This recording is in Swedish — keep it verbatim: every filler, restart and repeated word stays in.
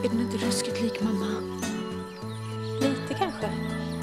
Är den inte ruskigt lik mamma? Lite kanske.